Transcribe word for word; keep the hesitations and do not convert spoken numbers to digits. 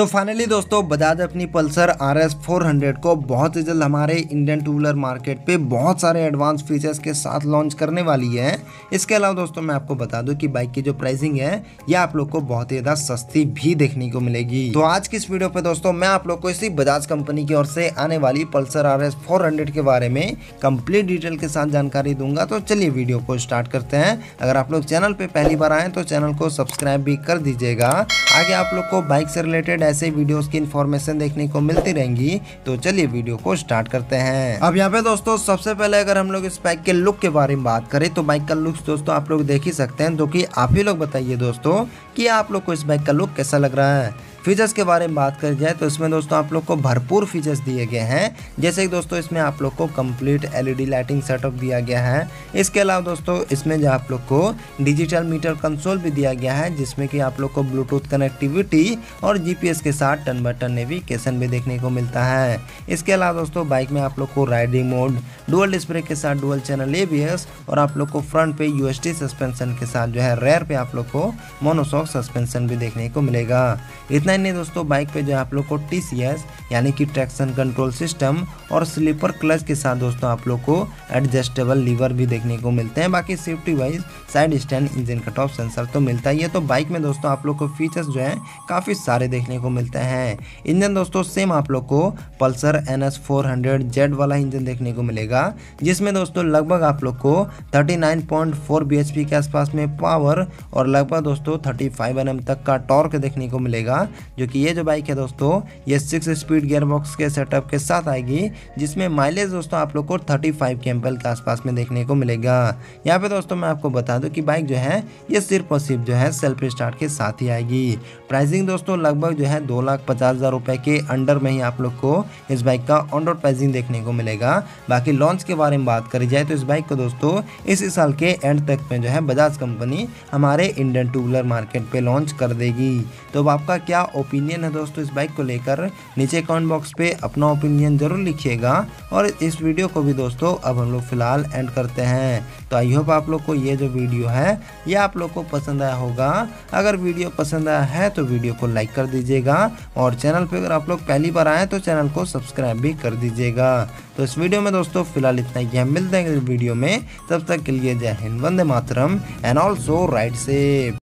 तो फाइनली दोस्तों बजाज अपनी Pulsar R S four hundred को बहुत ही जल्द हमारे इंडियन टू व्हीलर मार्केट पे बहुत सारे एडवांस फीचर्स के साथ लॉन्च करने वाली है। इसके अलावा दोस्तों मैं आपको बता दूं कि बाइक की जो प्राइसिंग है ये आप लोग को बहुत ही ज़्यादा सस्ती भी देखने को मिलेगी। तो आज की इस वीडियो पे दोस्तों मैं आप लोग को इसी बजाज कंपनी की ओर से आने वाली Pulsar R S four hundred के बारे में कंप्लीट डिटेल के साथ जानकारी दूंगा। तो चलिए वीडियो को स्टार्ट करते हैं। अगर आप लोग चैनल पे पहली बार आए तो चैनल को सब्सक्राइब भी कर दीजिएगा। आगे आप लोग को बाइक से रिलेटेड ऐसे वीडियोस की इन्फॉर्मेशन देखने को मिलती रहेंगी। तो चलिए वीडियो को स्टार्ट करते हैं। अब यहाँ पे दोस्तों सबसे पहले अगर हम लोग इस बाइक के लुक के बारे में बात करें तो बाइक का लुक दोस्तों आप लोग देख ही सकते हैं। तो कि आप ही लोग बताइए दोस्तों कि आप लोग को इस बाइक का लुक कैसा लग रहा है। फीचर्स के बारे में बात करी जाए तो इसमें दोस्तों आप लोग को भरपूर फीचर्स दिए गए हैं। जैसे कि दोस्तों इसमें आप लोग को कंप्लीट एलईडी लाइटिंग सेटअप दिया गया है। इसके अलावा दोस्तों इसमें जो आप लोग को डिजिटल मीटर कंसोल भी दिया गया है, जिसमें कि आप लोग को ब्लूटूथ कनेक्टिविटी और जीपीएस के साथ टर्न बाय टर्न नेविगेशन भी देखने को मिलता है। इसके अलावा दोस्तों बाइक में आप लोग को riding mode, dual disc brake के साथ डुअल चैनल एबीएस और आप लोग को फ्रंट पे यूएसटी सस्पेंशन के साथ जो है रेयर पे आप लोग को मोनोशॉक सस्पेंशन भी देखने को मिलेगा। इतना ही नहीं दोस्तों बाइक पे जो है आप लोग को टीसीएस यानी कि ट्रैक्शन कंट्रोल सिस्टम और स्लीपर क्लच के साथ दोस्तों आप लोग को एडजस्टेबल लीवर भी देखने को मिलते हैं। बाकी safety wise side stand engine cut off sensor तो मिलता ही है। तो बाइक में दोस्तों आप लोग को फीचर्स जो है काफ़ी सारे देखने को मिलते हैं। इंजन दोस्तों सेम आप लोग को Pulsar N S four hundred Z वाला इंजन देखने को मिलेगा, जिसमें दोस्तों लगभग आप लोग को thirty nine point four BHP के आसपास में पावर और लगभग दोस्तों थर्टी फाइव एनएम तक का टॉर्क देखने को मिलेगा। जो कि ये जो बाइक है दोस्तों ये सिक्स स्पीड गियर बॉक्स के सेटअप के साथ आएगी, जिसमें माइलेज दोस्तों आप लोग को थर्टी फाइव केएमपी के आसपास में देखने को मिलेगा। यहाँ पे दोस्तों मैं आपको बता दूं कि बाइक जो है ये सिर्फ और सिर्फ जो है सेल्फ स्टार्ट के साथ ही आएगी। प्राइसिंग दोस्तों लगभग जो है दो लाख पचास हज़ार रुपये के अंडर में ही आप लोग को इस बाइक का ऑन रोड प्राइसिंग देखने को मिलेगा। बाकी लॉन्च के बारे में बात करी जाए तो इस बाइक को दोस्तों इसी साल के एंड तक में जो है बजाज कंपनी हमारे इंडियन टू व्हीलर मार्केट पे लॉन्च कर देगी। तो अब आपका क्या ओपिनियन है दोस्तों इस बाइक को लेकर, नीचे कमेंट बॉक्स पे अपना ओपिनियन जरूर लिखिएगा। और इस वीडियो को भी दोस्तों अब हम लोग फिलहाल एंड करते हैं। तो आई होप आप लोग को ये जो वीडियो है ये आप लोग को पसंद आया होगा। अगर वीडियो पसंद आया है तो वीडियो को लाइक कर दीजिएगा और चैनल पे अगर आप लोग पहली बार आए तो चैनल को सब्सक्राइब भी कर दीजिएगा। तो इस वीडियो में दोस्तों फिलहाल इतना ही, हम मिलते हैं इस वीडियो में। तब तक के लिए जय हिंद, वंदे मातरम एंड ऑल्सो राइड सेफ।